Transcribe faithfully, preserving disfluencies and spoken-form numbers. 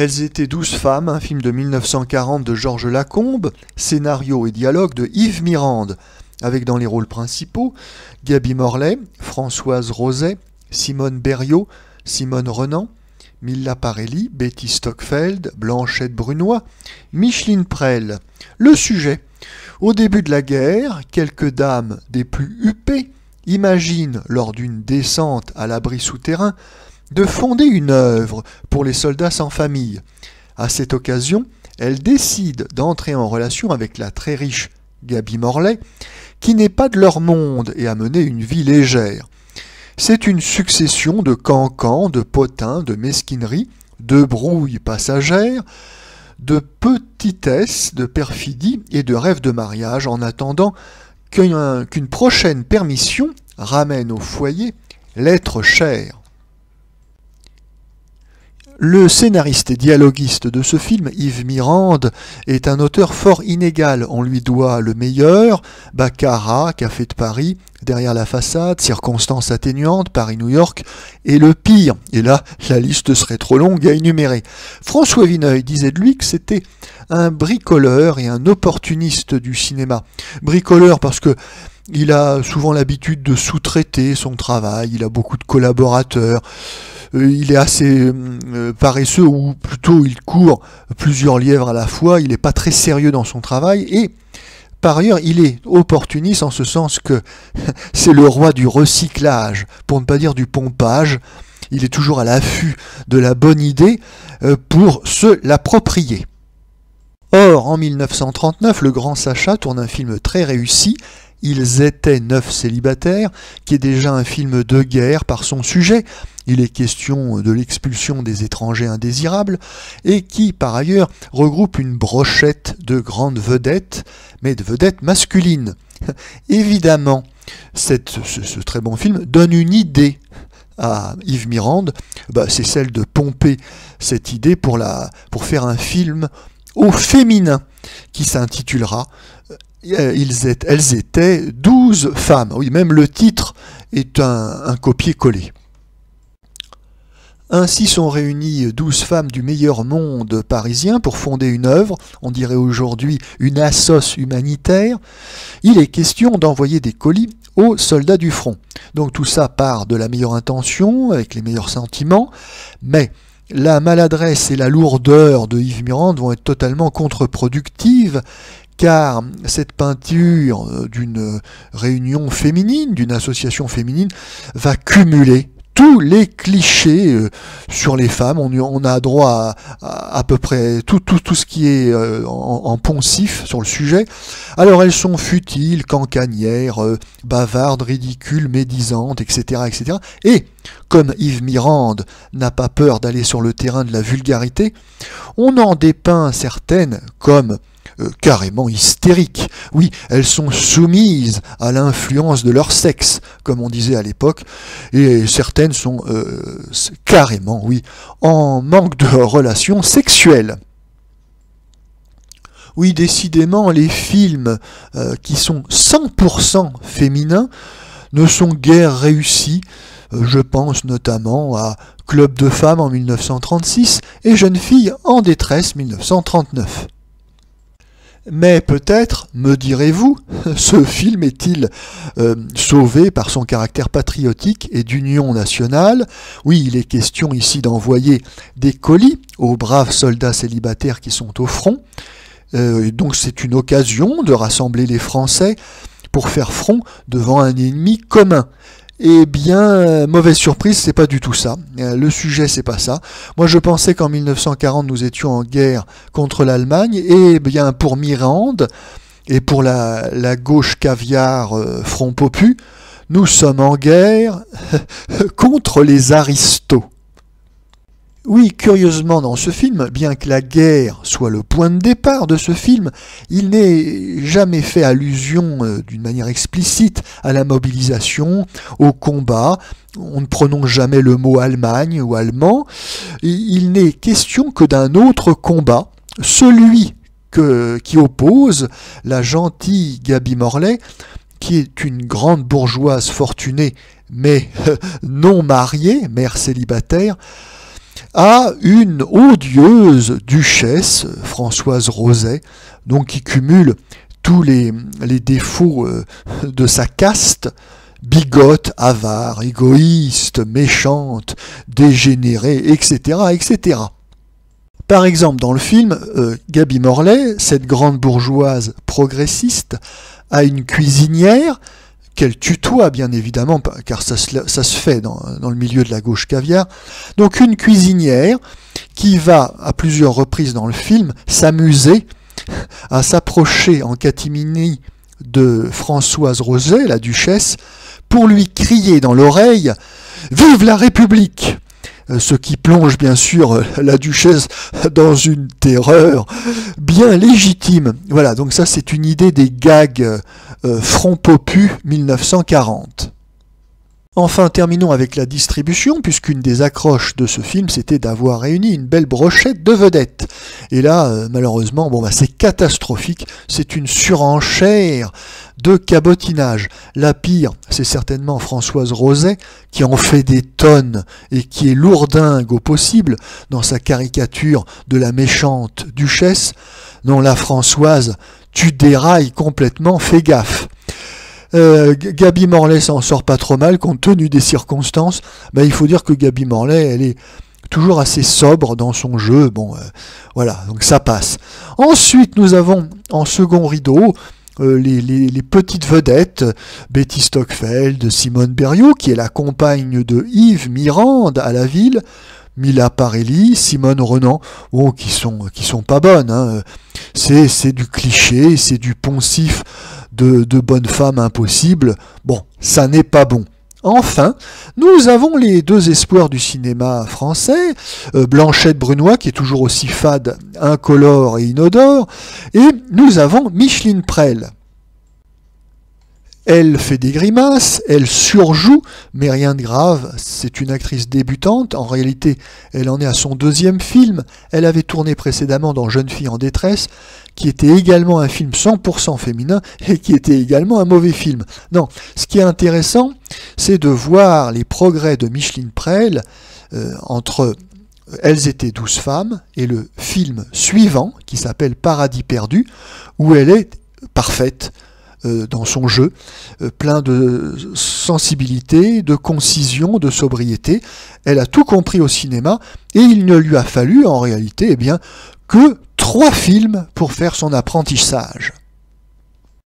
Elles étaient douze femmes, un film de mille neuf cent quarante de Georges Lacombe, scénario et dialogue de Yves Mirande, avec dans les rôles principaux Gaby Morlet, Françoise Roset, Simone Berriot, Simone Renan, Milla Parelli, Betty Stockfeld, Blanchette Brunoy, Micheline Prel. Le sujet: au début de la guerre, quelques dames des plus huppées imaginent, lors d'une descente à l'abri souterrain, de fonder une œuvre pour les soldats sans famille. À cette occasion, elles décident d'entrer en relation avec la très riche Gaby Morlet, qui n'est pas de leur monde et a mené une vie légère. C'est une succession de cancans, de potins, de mesquineries, de brouilles passagères, de petitesses, de perfidie et de rêves de mariage en attendant qu'une qu'une prochaine permission ramène au foyer l'être cher. Le scénariste et dialoguiste de ce film, Yves Mirande, est un auteur fort inégal. On lui doit le meilleur, Baccarat, Café de Paris, Derrière la façade, Circonstances atténuantes, Paris-New York, et le pire. Et là, la liste serait trop longue à énumérer. François Vineuil disait de lui que c'était un bricoleur et un opportuniste du cinéma. Bricoleur parce que il a souvent l'habitude de sous-traiter son travail, il a beaucoup de collaborateurs, il est assez euh, paresseux, ou plutôt il court plusieurs lièvres à la fois, il n'est pas très sérieux dans son travail, et par ailleurs il est opportuniste en ce sens que c'est le roi du recyclage, pour ne pas dire du pompage. Il est toujours à l'affût de la bonne idée euh, pour se l'approprier. Or, en mille neuf cent trente-neuf, le grand Sacha tourne un film très réussi, Ils étaient neuf célibataires, qui est déjà un film de guerre par son sujet. Il est question de l'expulsion des étrangers indésirables, et qui, par ailleurs, regroupe une brochette de grandes vedettes, mais de vedettes masculines. Évidemment, cette, ce, ce très bon film donne une idée à Yves Mirande, bah, c'est celle de pomper cette idée pour, la, pour faire un film au féminin, qui s'intitulera Ils étaient, Elles étaient douze femmes. Oui, même le titre est un, un copier-coller. Ainsi sont réunies douze femmes du meilleur monde parisien pour fonder une œuvre, on dirait aujourd'hui une assoce humanitaire. Il est question d'envoyer des colis aux soldats du front. Donc tout ça part de la meilleure intention, avec les meilleurs sentiments, mais la maladresse et la lourdeur de Yves Mirande vont être totalement contre-productives, car cette peinture d'une réunion féminine, d'une association féminine, va cumuler tous les clichés euh, sur les femmes. On, on a droit à, à, à peu près tout, tout, tout ce qui est euh, en, en poncif sur le sujet. Alors elles sont futiles, cancanières, euh, bavardes, ridicules, médisantes, et cetera, et cetera. Et comme Yves Mirande n'a pas peur d'aller sur le terrain de la vulgarité, on en dépeint certaines comme Euh, carrément hystériques. Oui, elles sont soumises à l'influence de leur sexe, comme on disait à l'époque, et certaines sont euh, carrément, oui, en manque de relations sexuelles. Oui, décidément, les films euh, qui sont cent pour cent féminins ne sont guère réussis. Euh, je pense notamment à Club de femmes en mille neuf cent trente-six et Jeune fille en détresse mille neuf cent trente-neuf. Mais peut-être, me direz-vous, ce film est-il euh, sauvé par son caractère patriotique et d'union nationale? Oui, il est question ici d'envoyer des colis aux braves soldats célibataires qui sont au front. Euh, donc c'est une occasion de rassembler les Français pour faire front devant un ennemi commun. Eh bien, mauvaise surprise, c'est pas du tout ça. Le sujet, c'est pas ça. Moi, je pensais qu'en mille neuf cent quarante, nous étions en guerre contre l'Allemagne. Et bien, pour Mirande et pour la, la gauche caviar euh, Front Popu, nous sommes en guerre contre les aristos. Oui, curieusement dans ce film, bien que la guerre soit le point de départ de ce film, il n'est jamais fait allusion euh, d'une manière explicite à la mobilisation, au combat. On ne prononce jamais le mot Allemagne ou allemand. Il n'est question que d'un autre combat, celui que, qui oppose la gentille Gaby Morlet, qui est une grande bourgeoise fortunée, mais non mariée, mère célibataire, à une odieuse duchesse, Françoise Roset, donc qui cumule tous les, les défauts euh, de sa caste, bigote, avare, égoïste, méchante, dégénérée, et cetera, et cetera. Par exemple, dans le film, euh, Gaby Morley, cette grande bourgeoise progressiste, a une cuisinière qu'elle tutoie bien évidemment, car ça se, ça se fait dans, dans le milieu de la gauche caviar. Donc une cuisinière qui va, à plusieurs reprises dans le film, s'amuser à s'approcher en catimini de Françoise Roset, la duchesse, pour lui crier dans l'oreille « Vive la République !» Ce qui plonge bien sûr la duchesse dans une terreur bien légitime. Voilà, donc ça c'est une idée des gags euh, Front Popu mille neuf cent quarante. Enfin, terminons avec la distribution, puisqu'une des accroches de ce film, c'était d'avoir réuni une belle brochette de vedettes. Et là, euh, malheureusement, bon, bah, c'est catastrophique, c'est une surenchère de cabotinage. La pire, c'est certainement Françoise Roset, qui en fait des tonnes et qui est lourdingue au possible dans sa caricature de la méchante duchesse. Non, la Françoise, tu dérailles complètement, fais gaffe. Euh, Gaby Morley s'en sort pas trop mal compte tenu des circonstances. Ben, il faut dire que Gaby Morley, elle est toujours assez sobre dans son jeu. Bon, euh, voilà, donc ça passe. Ensuite, nous avons en second rideau euh, les, les, les petites vedettes, Betty Stockfeld, Simone Berriot, qui est la compagne de Yves Mirande à la ville, Mila Parelli, Simone Renan, oh, qui sont qui sont pas bonnes. Hein. C'est c'est du cliché, c'est du poncif de, de bonnes femmes impossibles. Bon, ça n'est pas bon. Enfin, nous avons les deux espoirs du cinéma français, euh, Blanchette Brunois, qui est toujours aussi fade, incolore et inodore, et nous avons Micheline Prel. Elle fait des grimaces, elle surjoue, mais rien de grave, c'est une actrice débutante, en réalité elle en est à son deuxième film, elle avait tourné précédemment dans Jeune fille en détresse, qui était également un film cent pour cent féminin, et qui était également un mauvais film. Non, ce qui est intéressant, c'est de voir les progrès de Micheline Prel euh, entre Elles étaient douze femmes et le film suivant, qui s'appelle Paradis perdu, où elle est parfaite, dans son jeu, plein de sensibilité, de concision, de sobriété. Elle a tout compris au cinéma et il ne lui a fallu en réalité eh bien, que trois films pour faire son apprentissage.